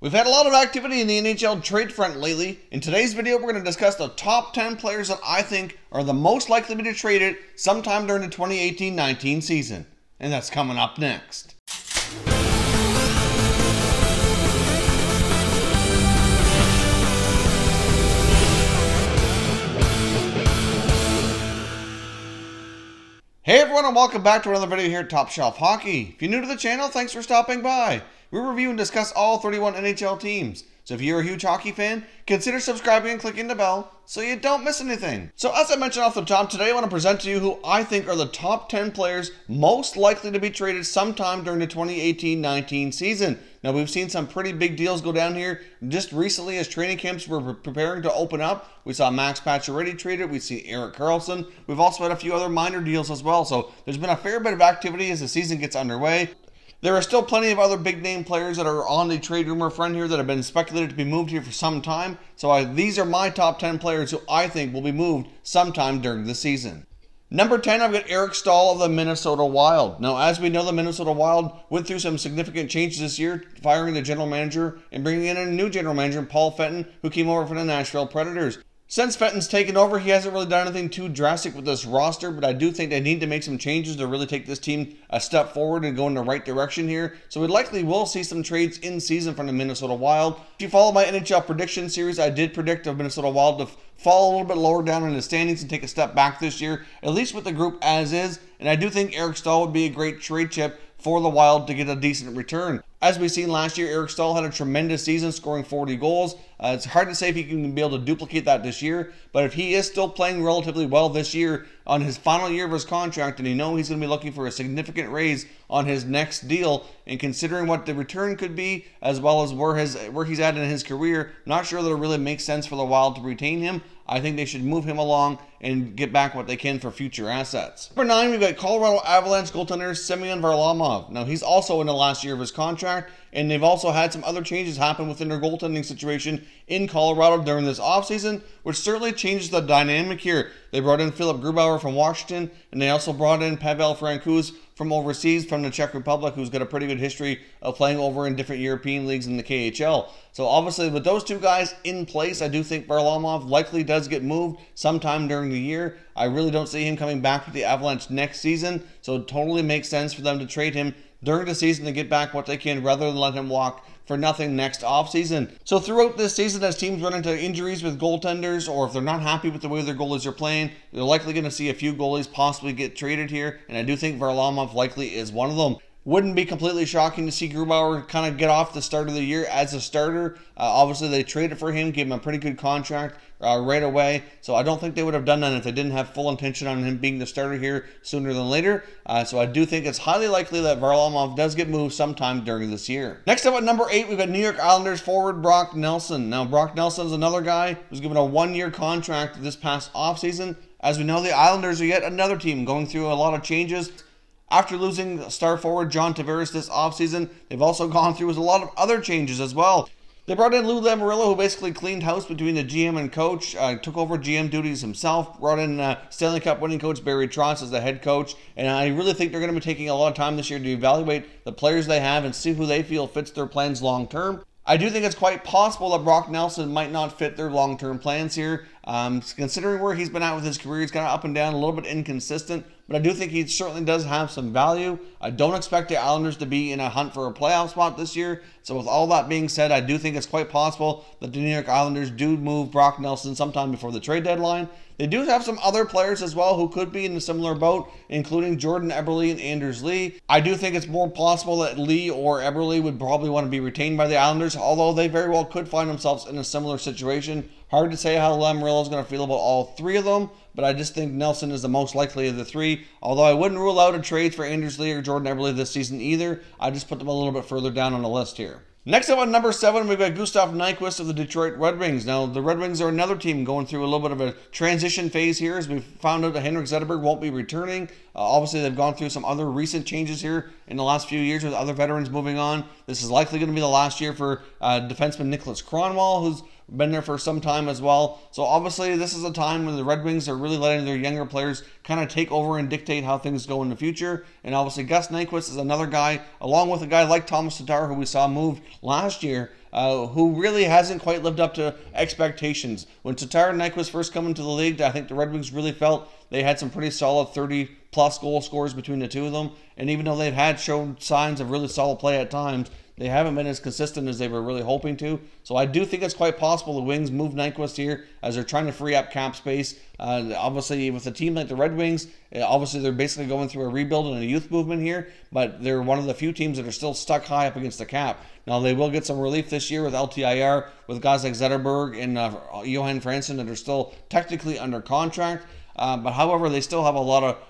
We've had a lot of activity in the NHL trade front lately. In today's video, we're going to discuss the top 10 players that I think are the most likely to be traded sometime during the 2018-19 season. And that's coming up next. Hey everyone, and welcome back to another video here at Top Shelf Hockey. If you're new to the channel, thanks for stopping by. We review and discuss all 31 NHL teams. So if you're a huge hockey fan, consider subscribing and clicking the bell so you don't miss anything. So as I mentioned off the top, today I want to present to you who I think are the top 10 players most likely to be traded sometime during the 2018-19 season. Now we've seen some pretty big deals go down here just recently as training camps were preparing to open up. We saw Max Pacioretty traded. We see Erik Karlsson. We've also had a few other minor deals as well. So there's been a fair bit of activity as the season gets underway. There are still plenty of other big name players that are on the trade rumor front here that have been speculated to be moved here for some time. So these are my top 10 players who I think will be moved sometime during the season. Number 10, I've got Eric Staal of the Minnesota Wild. Now, as we know, the Minnesota Wild went through some significant changes this year, firing the general manager and bringing in a new general manager, Paul Fenton, who came over from the Nashville Predators. Since Fenton's taken over, he hasn't really done anything too drastic with this roster, but I do think they need to make some changes to really take this team a step forward and go in the right direction here. So we likely will see some trades in season from the Minnesota Wild. If you follow my NHL Prediction series, I did predict the Minnesota Wild to fall a little bit lower down in the standings and take a step back this year, at least with the group as is. And I do think Eric Staal would be a great trade chip for the Wild to get a decent return. As we've seen last year, Eric Staal had a tremendous season, scoring 40 goals. It's hard to say if he can be able to duplicate that this year, but if he is still playing relatively well this year on his final year of his contract, and you know he's going to be looking for a significant raise on his next deal, and considering what the return could be, as well as where he's at in his career, not sure that it really makes sense for the Wild to retain him. I think they should move him along and get back what they can for future assets. Number 9, we've got Colorado Avalanche goaltender Semyon Varlamov. Now, he's also in the last year of his contract, and they've also had some other changes happen within their goaltending situation in Colorado during this offseason, which certainly changes the dynamic here. They brought in Philip Grubauer from Washington, and they also brought in Pavel Francouz from overseas, from the Czech Republic, who's got a pretty good history of playing over in different European leagues in the KHL. So obviously with those two guys in place, I do think Varlamov likely does get moved sometime during the year. I really don't see him coming back with the Avalanche next season, so it totally makes sense for them to trade him during the season to get back what they can rather than let him walk for nothing next offseason. So throughout this season, as teams run into injuries with goaltenders, or if they're not happy with the way their goalies are playing, they're likely going to see a few goalies possibly get traded here, and I do think Varlamov likely is one of them. Wouldn't be completely shocking to see Grubauer kind of get off the start of the year as a starter. Obviously, they traded for him, gave him a pretty good contract right away. So I don't think they would have done that if they didn't have full intention on him being the starter here sooner than later. So I do think it's highly likely that Varlamov does get moved sometime during this year. Next up at number 8, we've got New York Islanders forward Brock Nelson. Now, Brock Nelson is another guy who was given a one-year contract this past offseason. As we know, the Islanders are yet another team going through a lot of changes. After losing star forward John Tavares this offseason, they've also gone through a lot of other changes as well. They brought in Lou Lamoriello, who basically cleaned house between the GM and coach, took over GM duties himself, brought in Stanley Cup winning coach Barry Trotz as the head coach, and I really think they're going to be taking a lot of time this year to evaluate the players they have and see who they feel fits their plans long term. I do think it's quite possible that Brock Nelson might not fit their long-term plans here. Considering where he's been at with his career, he's kind of up and down, a little bit inconsistent, but I do think he certainly does have some value. I don't expect the Islanders to be in a hunt for a playoff spot this year, so with all that being said, I do think it's quite possible that the New York Islanders do move Brock Nelson sometime before the trade deadline. They do have some other players as well who could be in a similar boat, including Jordan Eberle and Anders Lee. I do think it's more possible that Lee or Eberle would probably want to be retained by the Islanders, although they very well could find themselves in a similar situation. Hard to say how Lamoriello is going to feel about all three of them, but I just think Nelson is the most likely of the three, although I wouldn't rule out a trade for Anders Lee or Jordan Eberle this season either. I just put them a little bit further down on the list here. Next up at number 7, we've got Gustav Nyquist of the Detroit Red Wings. Now, the Red Wings are another team going through a little bit of a transition phase here, as we found out that Henrik Zetterberg won't be returning. Obviously, they've gone through some other recent changes here in the last few years with other veterans moving on. This is likely going to be the last year for defenseman Nicholas Kronwall, who's been there for some time as well. So obviously this is a time when the Red Wings are really letting their younger players kind of take over and dictate how things go in the future. And obviously Gus Nyquist is another guy, along with a guy like Thomas Tatar, who we saw moved last year, who really hasn't quite lived up to expectations. When Tatar and Nyquist first come into the league, I think the Red Wings really felt they had some pretty solid 30-plus goal scorers between the two of them. And even though they've had shown signs of really solid play at times, they haven't been as consistent as they were really hoping to. So I do think it's quite possible the Wings move Nyquist here as they're trying to free up cap space. Obviously, with a team like the Red Wings, obviously they're basically going through a rebuild and a youth movement here, but they're one of the few teams that are still stuck high up against the cap. Now, they will get some relief this year with LTIR, with guys like Zetterberg and Johan Franzen that are still technically under contract. But however, they still have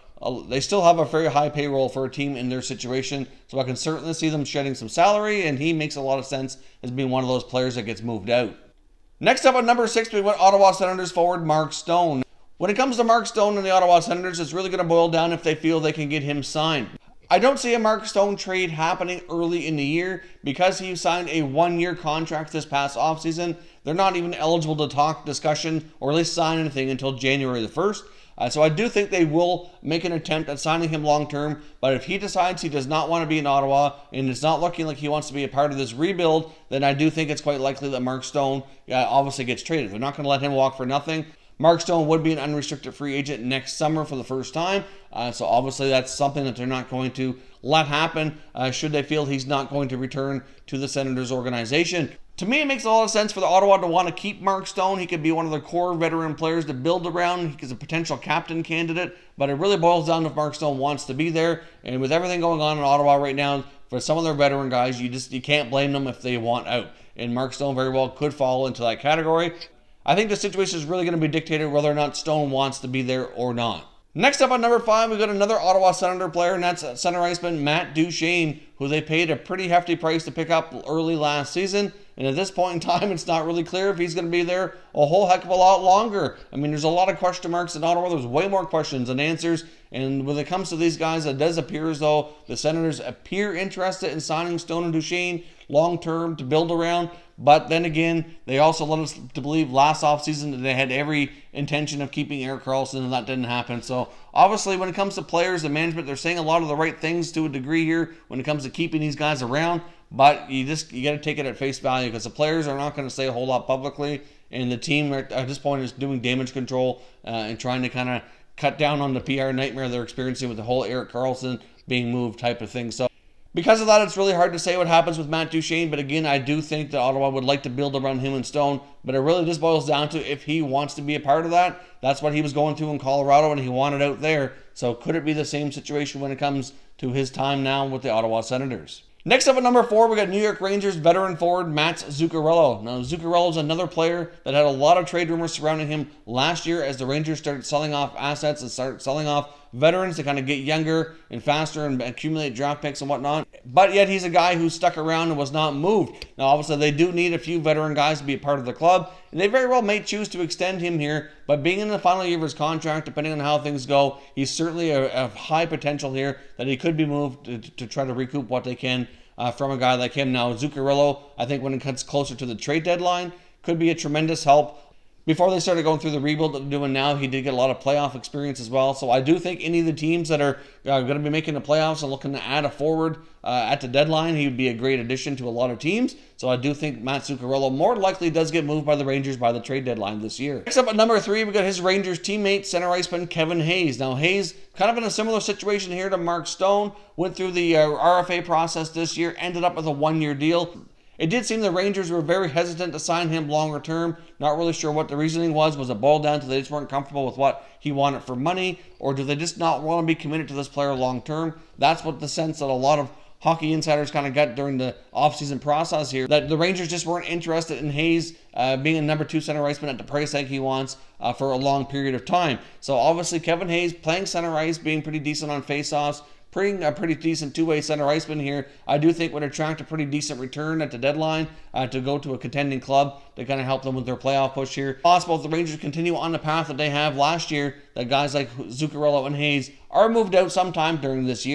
a very high payroll for a team in their situation, so I can certainly see them shedding some salary, and he makes a lot of sense as being one of those players that gets moved out. Next up at number 6, we went Ottawa Senators forward Mark Stone. When it comes to Mark Stone and the Ottawa Senators, it's really going to boil down if they feel they can get him signed. I don't see a Mark Stone trade happening early in the year because he signed a one-year contract this past offseason. They're not even eligible to talk discussion or at least sign anything until January the 1st. So I do think they will make an attempt at signing him long-term, but if he decides he does not want to be in Ottawa and it's not looking like he wants to be a part of this rebuild, then I do think it's quite likely that Mark Stone obviously gets traded. They're not going to let him walk for nothing. Mark Stone would be an unrestricted free agent next summer for the first time, so obviously that's something that they're not going to let happen should they feel he's not going to return to the Senators organization. To me, it makes a lot of sense for the Ottawa to want to keep Mark Stone. He could be one of their core veteran players to build around. He's a potential captain candidate, but it really boils down to if Mark Stone wants to be there. And with everything going on in Ottawa right now, for some of their veteran guys, you can't blame them if they want out. And Mark Stone very well could fall into that category. I think the situation is really going to be dictated whether or not Stone wants to be there or not. Next up on number 5, we've got another Ottawa Senator player, and that's center iceman Matt Duchene, who they paid a pretty hefty price to pick up early last season. And at this point in time, it's not really clear if he's going to be there a whole heck of a lot longer. I mean, there's a lot of question marks in Ottawa. There's way more questions than answers. And when it comes to these guys, it does appear as though the Senators appear interested in signing Stone and Duchene long-term to build around. But then again, they also led us to believe last offseason that they had every intention of keeping Erik Karlsson, and that didn't happen. So obviously, when it comes to players and management, they're saying a lot of the right things to a degree here when it comes to keeping these guys around. But you got to take it at face value because the players are not going to say a whole lot publicly, and the team at this point is doing damage control and trying to kind of cut down on the PR nightmare they're experiencing with the whole Erik Karlsson being moved type of thing. So because of that, it's really hard to say what happens with Matt Duchene, but again, I do think that Ottawa would like to build around him and Stone, but it really just boils down to if he wants to be a part of that. That's what he was going through in Colorado, and he wanted out there. So could it be the same situation when it comes to his time now with the Ottawa Senators? Next up at number 4, we got New York Rangers veteran forward Mats Zuccarello. Now, Zuccarello is another player that had a lot of trade rumors surrounding him last year as the Rangers started selling off assets and started selling off veterans to kind of get younger and faster and accumulate draft picks and whatnot. But yet he's a guy who stuck around and was not moved. Now, obviously, they do need a few veteran guys to be a part of the club, and they very well may choose to extend him here. But being in the final year of his contract, depending on how things go, he's certainly a high potential here that he could be moved to try to recoup what they can from a guy like him. Now, Zuccarello, I think when it comes closer to the trade deadline, could be a tremendous help. Before they started going through the rebuild that they're doing now, he did get a lot of playoff experience as well. So I do think any of the teams that are going to be making the playoffs and looking to add a forward at the deadline, he would be a great addition to a lot of teams. So I do think Matt Zuccarello more likely does get moved by the Rangers by the trade deadline this year. Next up at number 3, we got his Rangers teammate, center iceman Kevin Hayes. Now Hayes, kind of in a similar situation here to Mark Stone, went through the RFA process this year, ended up with a one-year deal. It did seem the Rangers were very hesitant to sign him longer term. Not really sure what the reasoning was. Was it boiled down to they just weren't comfortable with what he wanted for money? Or do they just not want to be committed to this player long term? That's what the sense that a lot of hockey insiders kind of got during the offseason process here. That the Rangers just weren't interested in Hayes being a number 2 center iceman at the price tag he wants for a long period of time. So obviously Kevin Hayes playing center ice, being pretty decent on faceoffs, a pretty decent two-way center iceman here, I do think would attract a pretty decent return at the deadline to go to a contending club to kind of help them with their playoff push here. Possible if the Rangers continue on the path that they have last year, that guys like Zuccarello and Hayes are moved out sometime during this year.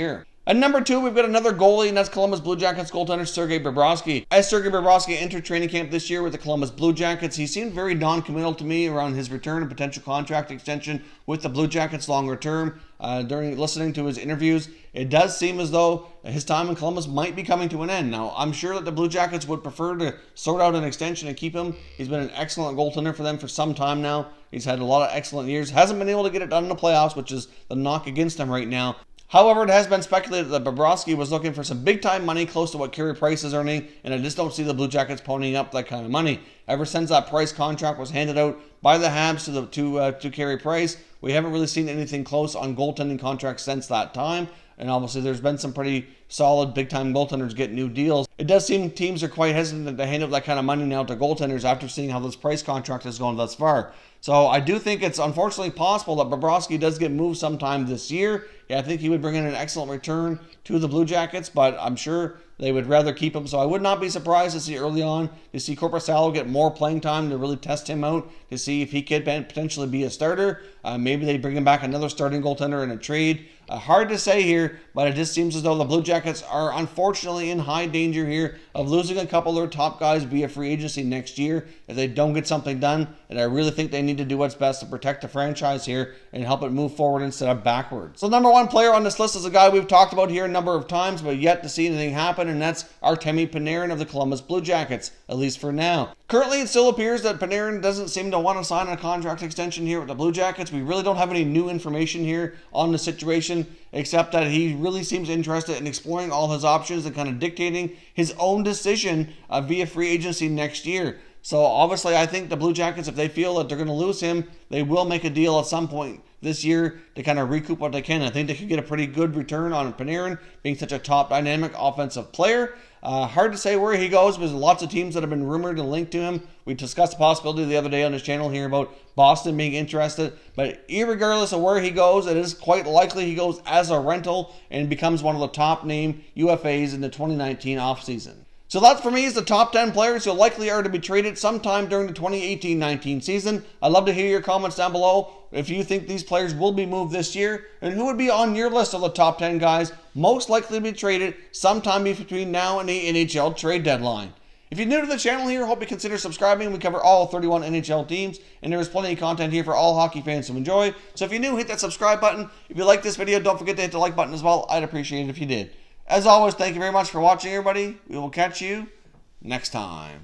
At number 2, we've got another goalie, and that's Columbus Blue Jackets goaltender Sergei Bobrovsky. As Sergei Bobrovsky entered training camp this year with the Columbus Blue Jackets, he seemed very non-committal to me around his return and potential contract extension with the Blue Jackets longer term. During listening to his interviews, it does seem as though his time in Columbus might be coming to an end. Now, I'm sure that the Blue Jackets would prefer to sort out an extension and keep him. He's been an excellent goaltender for them for some time now. He's had a lot of excellent years. Hasn't been able to get it done in the playoffs, which is the knock against him right now. However, it has been speculated that Bobrovsky was looking for some big-time money close to what Carey Price is earning, and I just don't see the Blue Jackets ponying up that kind of money. Ever since that Price contract was handed out by the Habs to Carey Price, we haven't really seen anything close on goaltending contracts since that time. And obviously, there's been some pretty solid big-time goaltenders get new deals. It does seem teams are quite hesitant to hand out that kind of money now to goaltenders after seeing how this Price contract has gone thus far. So I do think it's unfortunately possible that Bobrovsky does get moved sometime this year. Yeah, I think he would bring in an excellent return to the Blue Jackets, but I'm sure they would rather keep him. So I would not be surprised to see early on to see Korpisalo get more playing time to really test him out to see if he could potentially be a starter. Maybe they bring him back another starting goaltender in a trade. Hard to say here, but it just seems as though the Blue Jackets are unfortunately in high danger here of losing a couple of their top guys via free agency next year if they don't get something done. And I really think they need to do what's best to protect the franchise here and help it move forward instead of backwards. So number 1 player on this list is a guy we've talked about here a number of times, but yet to see anything happen, and that's Artemi Panarin of the Columbus Blue Jackets, at least for now. Currently, it still appears that Panarin doesn't seem to want to sign a contract extension here with the Blue Jackets. We really don't have any new information here on the situation, except that he really seems interested in exploring all his options and kind of dictating his own decision via free agency next year. So obviously, I think the Blue Jackets, if they feel that they're going to lose him, they will make a deal at some point this year to kind of recoup what they can. I think they could get a pretty good return on Panarin being such a top dynamic offensive player. Hard to say where he goes, because lots of teams that have been rumored and linked to him. We discussed the possibility the other day on this channel here about Boston being interested. But irregardless of where he goes, it is quite likely he goes as a rental and becomes one of the top name UFAs in the 2019 offseason. So that for me is the top 10 players who likely are to be traded sometime during the 2018-19 season. I'd love to hear your comments down below if you think these players will be moved this year, and who would be on your list of the top 10 guys most likely to be traded sometime between now and the NHL trade deadline. If you're new to the channel here, I hope you consider subscribing. We cover all 31 NHL teams, and there is plenty of content here for all hockey fans to enjoy. So if you're new, hit that subscribe button. If you like this video, don't forget to hit the like button as well. I'd appreciate it if you did. As always, thank you very much for watching, everybody. We will catch you next time.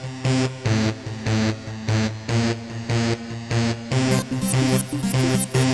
MusicSports.